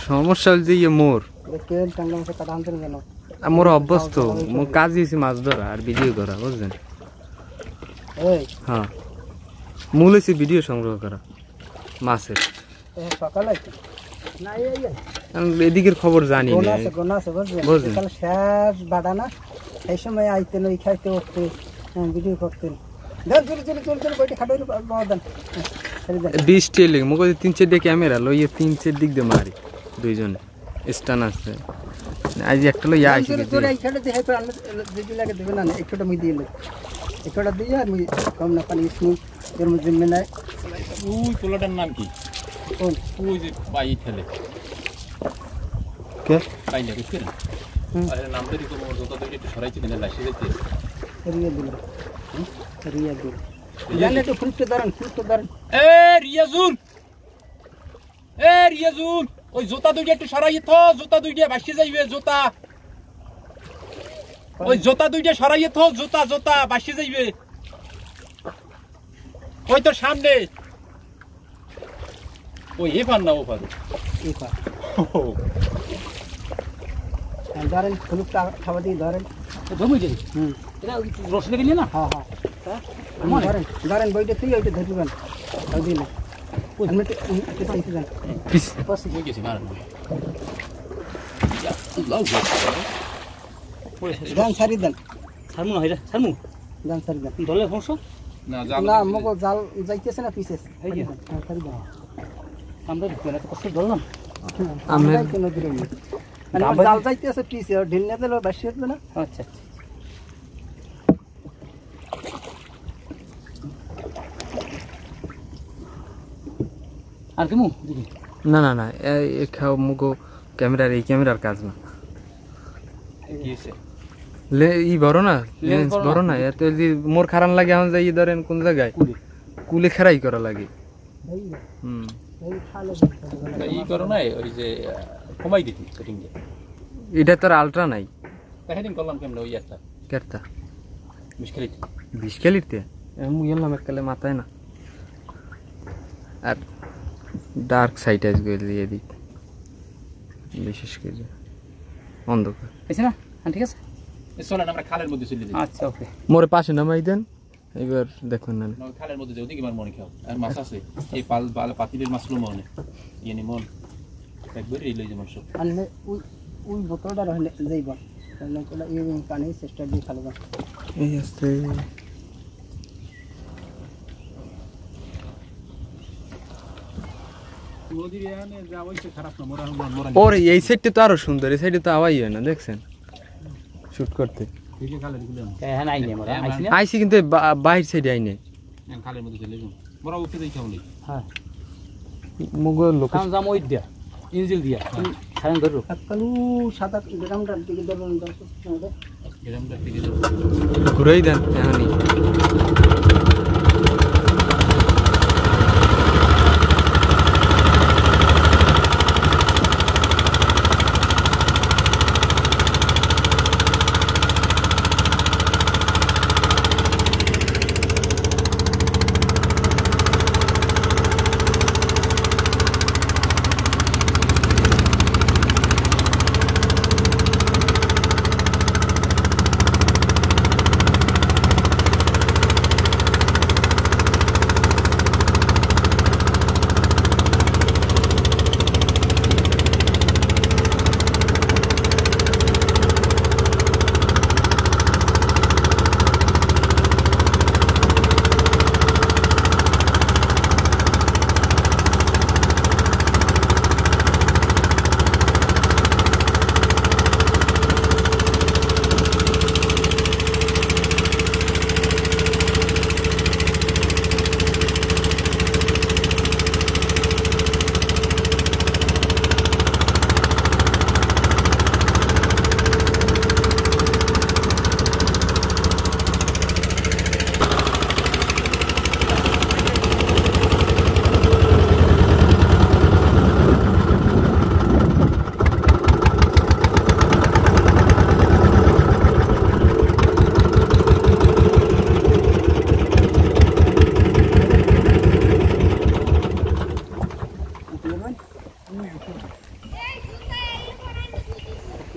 সমস্যা হচ্ছে ইয়ে মোর কেন টাঙ্গা মাছে কাটা আনতেন কেন মোর অভ্যস্ত মোর কাজ হয়েছে মাছ ধরা আর ভিডিও করা বুঝলেন হ্যাঁ মূল হয়েছে ভিডিও সংগ্রহ করা মাছের সকালে এদিকের খবর জানি না বুঝলেন শেষ বাড়া না এই সময় আইতেন ওই খাইতে উঠতে ভিডিও করতেন 20 টেলিং মুখ 3-4 ক্যামেরা লইয়ে 3-4 দিক দিয়ে মারি দুইজনে স্টান আছে আজ একটা লই আইছি তোর এইখানে দেখাই তো আমরা যদি লাগে দেবে না একটা মই দিয়ে একটা দিয়ে আর মই কম না পানি স্মু এর মধ্যে নাই ওই পোলাটার নাম কি ওই যে পাই ঠেলে কে পাই না বুঝছেন আরে নাম ধরি তো মোর যত ধরে একটু সরাইছে দিনে লাসি যাইতে রিয়া দিল জানলে তো ফুটতে দাঁড়ান এ রিয়াজুল ওই জুতা দুইটা একটু সরাইয়ে থ জুতা দুইটা বাসি যাইবে জুতা ওই জুতা দুইটা সরাইয়ে থ জুতা বাসি যাইবে ওই তো সামনে ওই এফার না ওফার এফার ধরেন ফুলটা খাওয়া দিয়ে ধরেন জমে যাই এটা রস লেগে নিয়ে না হ্যাঁ ধরেন বইটা তুই ওইটা ধরবেন ওই দিন গান সারি দেন সারমু না হইরা সারমু গান সারি দেন দলে হংস না মগো জাল যাইতেছে না পিছে এই যে সারি দেন আমরা কেন এত কষ্ট দল না আমরা কেন দিলে মানে জাল যাইতেছে পিছে ঢিল না দিলে বেশি হবে না আচ্ছা আর কেমন না না না এই খাও মুগো ক্যামেরার এই ক্যামেরার কাজ না লে ই বড় না লেন্স বড় না এত যদি মোর খারান লাগে এখন যাই ধরেন কোন জায়গায় কুলে খেরাই করা লাগে ই করো না ওই যে কমাই দিতি সেটিং এ এটা তো আলট্রা নাই হেডিং করলাম কেমন ওই একটা কেরতা মুশকিলিতে 20 কেলিতে আমি গেলাম এককালে মাথায় না আর ডার্ক সাইড আজ গেল দিয়ে দিই বিশেষ করে অন্ধকার আছে না ঠিক আছে চলেন আমরা খালের মধ্যে চলে যাই আচ্ছা ওকে মোরে পাশে নামাই দেন এবার দেখুন না খালের মধ্যে যাও দেখি মনে খাও আর মাছ আছে এই পাতিলের মাছগুলো মনে ইয়ানি মন একবার এই লই যেমন সব আনলে ওই বোতলটা রহলে যাইব তাহলে কোলা এই পানি চেষ্টা দিয়ে খালো এই আছে ওরে এই সাইডটা তো আরো সুন্দর এই সাইডে তো আওয়াই হয় না দেখছেন শুট করতে আইসি কিন্তু বাইর সাইডে আইনে মুগল লোক জাম ওই দিয়া ইঞ্জিল দিয়া খান ধরো কালু সাদা গ্রামটার দিকে ধরুন গ্রামটার দিকে ঘুরাই দেন এখানে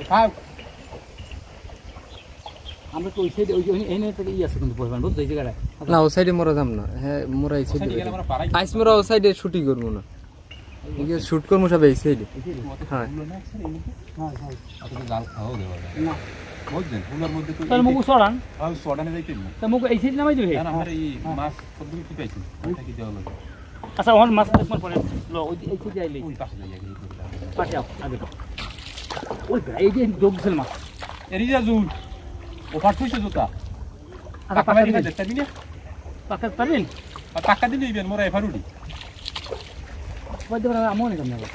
আমরা তো ওই সাইডে ওই এনে থেকে আছে কিন্তু পরিমাণ বুঝছো এই জায়গাটা না ও সাইডে মোরা যাম না হ্যাঁ মোরা এই সাইডে আইস মোরা ও সাইডে শুটিং করবো না এদিকে শুট করবো সব এই সাইডে হ্যাঁ জাল খাওয়াও দেওয়া যায় না বুঝলেন ফুলের মধ্যে তো তাহলে মুগু সরান আমি সডানে যাইতেন না তা মুগু এই সাইডে নামাই দিবে না আমার এই মাছ পদ্ধতি কি পাইছি এটা কি দেওয়া লাগে আচ্ছা ওখানে মাছ দেখবেন পরে লো ওই এই সাইডে আইলে ওই পাশে যাই গিয়ে পাশে আও আগে তো ওই এই যে যোগ দিছিল মাছ এরিজা জুন ও পাঠইছে জুতা আচ্ছা টাকা দিলে দেখতে দিলে পাকা পারেন আর টাকা দিলে ইবেন মোরা এফারুডি ওই দেব আমও নি কেমন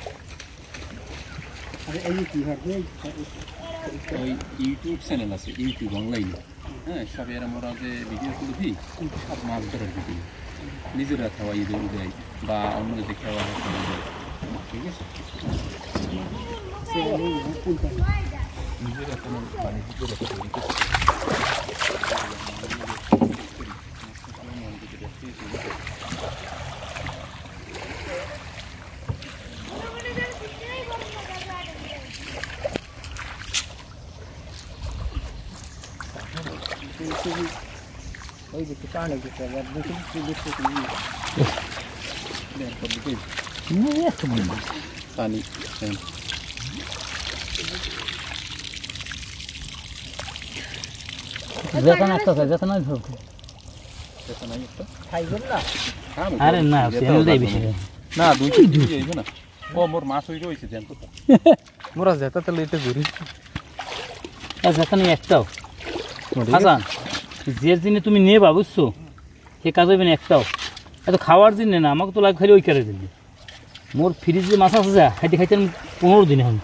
আরে এই কি হয় ওই ইউটিউব চ্যানেল আছে ইউটিউব অনলাইনে হ্যাঁ সব এরা মোরা যে ভিডিও করে দিই সব মাছ ধরার ভিডিও নিজেরা খাওয়াই দেয় বা অন্যদের খাওয়া হয় ঠিক আছে নিজেরা কোনো বাণিজ্য করে ওই যে পানি দিতে আর দেখি দেখি পানি যেখানে একটা যেখানে ধরো খাইবেন না আরে না চ্যানেল দেই বেশি না দুই দুই যাইবে না ও মোর মাছ হই রইছে জান তো মোরা যেটা তাহলে এটা ঘুরি যেখানে একটাও হাসান যে জিনিস তুমি নেবা বুঝছো সে কাজ হইবে না একটাও এত খাওয়ার দিন না আমাকে তো লাগে খালি ওই কারে দিলি মোর ফ্রিজে মাছ আছে যা খাইতে খাইতে 15 দিন এখন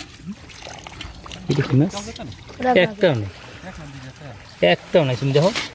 এটা কি মাছ একটাও নেই তুমি দেখো